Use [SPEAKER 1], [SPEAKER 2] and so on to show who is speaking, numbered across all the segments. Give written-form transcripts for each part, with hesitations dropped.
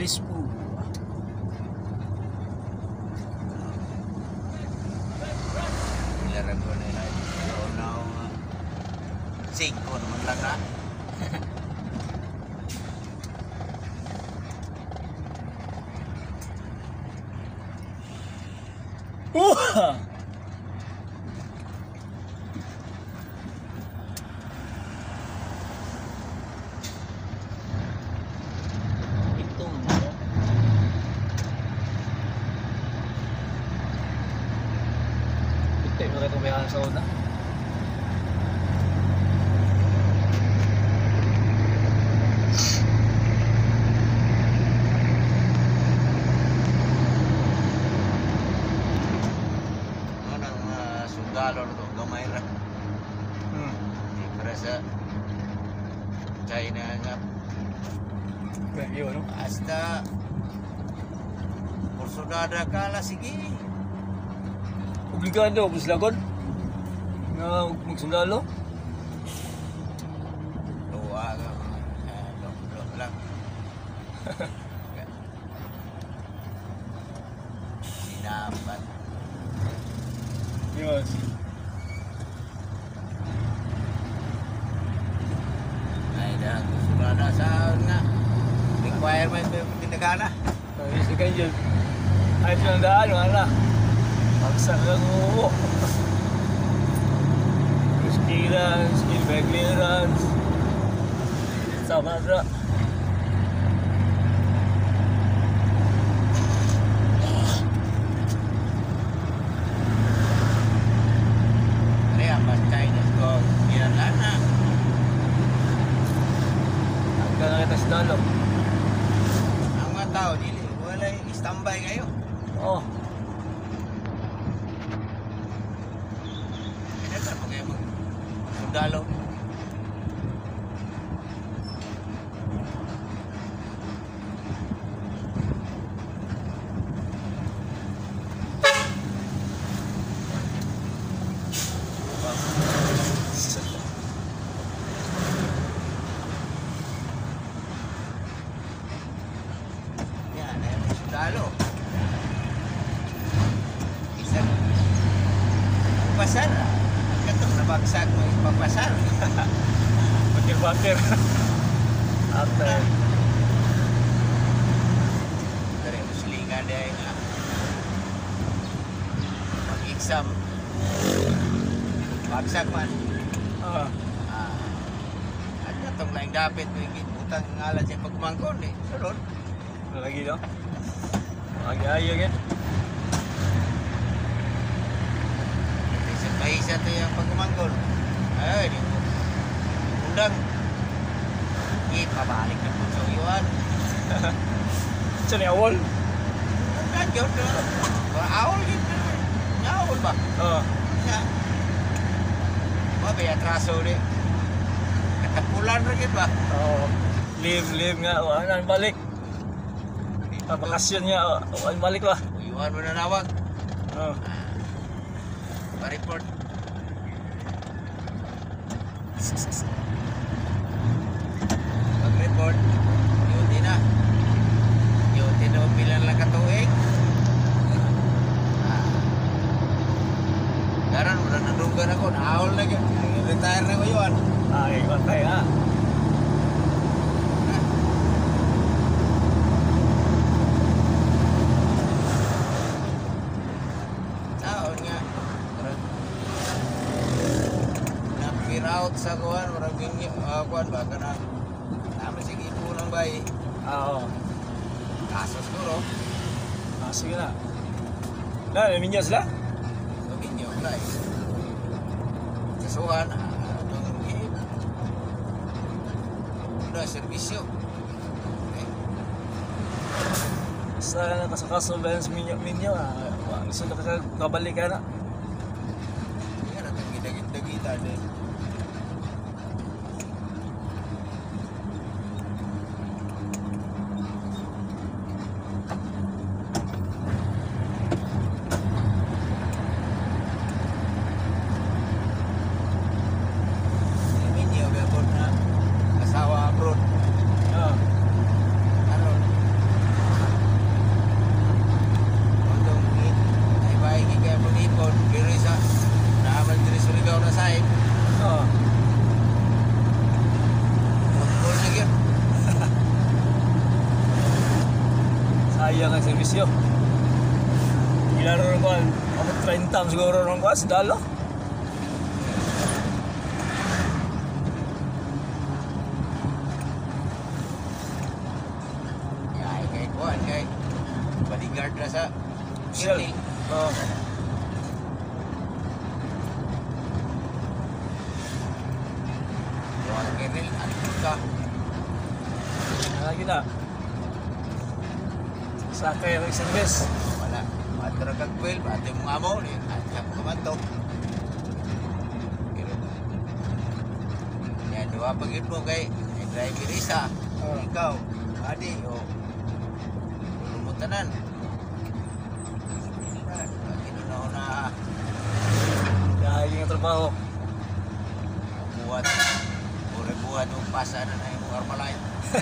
[SPEAKER 1] Lisbon.
[SPEAKER 2] Ilaran ko na yun. Ayaw na ako 5 naman lang na.
[SPEAKER 1] Ito. Puti mo kayo kumayahan sa una.
[SPEAKER 2] Ano nang sundalo na ito, gamay ra. Di para sa China nga.
[SPEAKER 1] Medyo ano?
[SPEAKER 2] Hasta Porsodada ka la, sige.
[SPEAKER 1] Obligado, buslagon. Nga magsundalo.
[SPEAKER 2] Luwa ka. Lo lang. Sinapat.
[SPEAKER 1] Yes.
[SPEAKER 2] Ay, dah Porsodada sa nga. Requirement yung tinagana.
[SPEAKER 1] Ayos na kayo dyan. Ayos na ang daan, wala. Pagsak lang mo. Skill by clearance. Sama na.
[SPEAKER 2] Kaya pas Chinese ko, ginalana.
[SPEAKER 1] Ang ka na kita sa dalo.
[SPEAKER 2] Ang mga tao, dili, wala standby kayo.
[SPEAKER 1] Oh.
[SPEAKER 2] Kaya pa kayo mag-sundalo. Yan, ay mag-sundalo. Isang pasar. Katong nabagsak mo ipapasar.
[SPEAKER 1] Bakir-bakir. After.
[SPEAKER 2] Dari muslingan dia nga. Mag-exam. Bagsak man.
[SPEAKER 1] Ah.
[SPEAKER 2] At katong laing dapit mo yung utang ngalan siya pagmangkon eh. Sunod.
[SPEAKER 1] Lagi no? Lagi ayo kan?
[SPEAKER 2] Isa pa isa to yung pagmangkon. Ay, di mo. Undang. Pabalik na po sa iwan.
[SPEAKER 1] Sa ni awol.
[SPEAKER 2] Nagyot na. Awol gitu. Nyawol ba?
[SPEAKER 1] Oh.
[SPEAKER 2] Ya. May atraso ni. Katapulan rin ba?
[SPEAKER 1] Oh. Live nga. Ano balik? Bakasyon nga. Ano balik lah.
[SPEAKER 2] Iwan mo na nawag.
[SPEAKER 1] Oh.
[SPEAKER 2] Pa-report. Pag-report, duty na. Duty na bilang lang katuig. Karan, wala nandugan ako. Naahol na yun. Retire na ko yun.
[SPEAKER 1] Ay, patay ha.
[SPEAKER 2] Taon nga. Na-peer out sa kuhan. Marang kuhan ba? Kana, naman sige po ng bayi.
[SPEAKER 1] Oo.
[SPEAKER 2] Kasos ko, no?
[SPEAKER 1] Ah, sige na. Na, naminyo sila?
[SPEAKER 2] Sabihin niyo, wala eh. Kasuhan, wala, servisyo. Okay.
[SPEAKER 1] Sa kasakaso ba yan sa minyo? Gusto na kakabalik ka na.
[SPEAKER 2] Yan ang gidagit-dagita din.
[SPEAKER 1] ng servisyo. Ilaro rin ko, ako 30 siguro rin ko, sa dalo.
[SPEAKER 2] Kay kuan kay bodyguard na sa
[SPEAKER 1] Sila.
[SPEAKER 2] city.
[SPEAKER 1] Oo.
[SPEAKER 2] Kuan kay Ril, ano ka?
[SPEAKER 1] Lagi na. Sakay ang isang bes.
[SPEAKER 2] Wala. Matra kag kwel, ate mo nga mo, at ako kamanto. Pero, yan, diwa pag-ip mo kay driver isa,
[SPEAKER 1] Oo.
[SPEAKER 2] ikaw, adi, o, lumutanan. Pag-inunaw na
[SPEAKER 1] Lagi ang trabaho.
[SPEAKER 2] buhat, pure buhat o pasa na yung Armalay.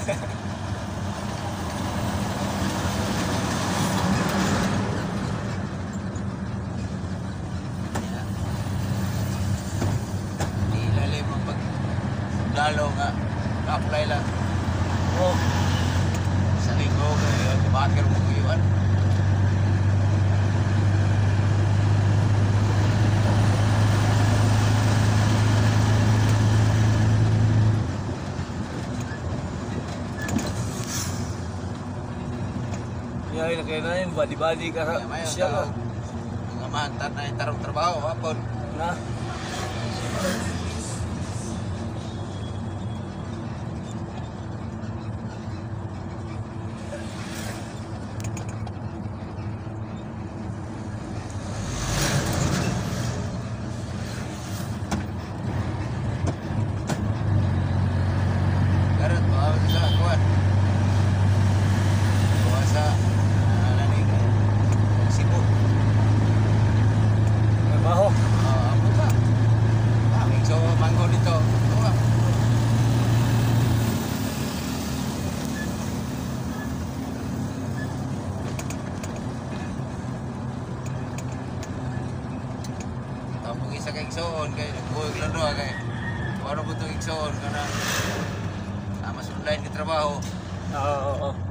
[SPEAKER 2] Ilalim ang pagdalo nga, ka-apply lang.
[SPEAKER 1] Oo.
[SPEAKER 2] Sa linggo, bakit mo iwan?
[SPEAKER 1] Yahay na kayo na yun, badi-badi ka
[SPEAKER 2] Kaya may
[SPEAKER 1] siya ka.
[SPEAKER 2] mga mahantar na itarong trabaho, hapon.
[SPEAKER 1] Na.
[SPEAKER 2] Karat, bawal sa kuwan. Bawa sa nalanig, Cebu.
[SPEAKER 1] Trabaho.
[SPEAKER 2] Ako ba? Aming so, manggo dito. Ako ba? Tapos isa kay Igsoon, kay nagbuhig lang doon, kay ano po ito Igsoon, ka na mas online ka trabaho.
[SPEAKER 1] Oo, oo, oo.